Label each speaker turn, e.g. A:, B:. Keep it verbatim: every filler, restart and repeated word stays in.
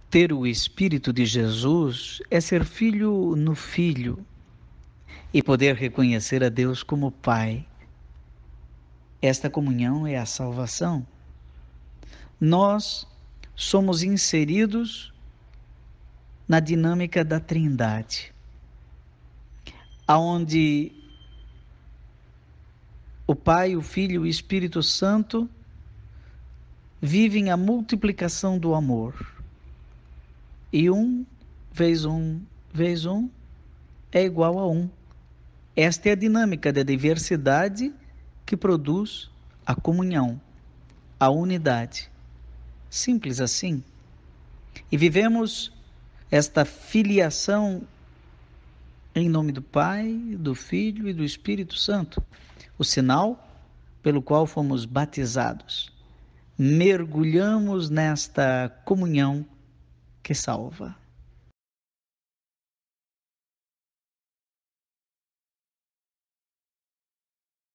A: Ter o Espírito de Jesus é ser filho no Filho e poder reconhecer a Deus como Pai. Esta comunhão é a salvação. Nós somos inseridos na dinâmica da Trindade, aonde o Pai, o Filho e o Espírito Santo vivem a multiplicação do amor. E um vezes um vezes um é igual a um. Esta é a dinâmica da diversidade que produz a comunhão, a unidade. Simples assim. E vivemos esta filiação em nome do Pai, do Filho e do Espírito Santo, o sinal pelo qual fomos batizados. Mergulhamos nesta comunhão que salva.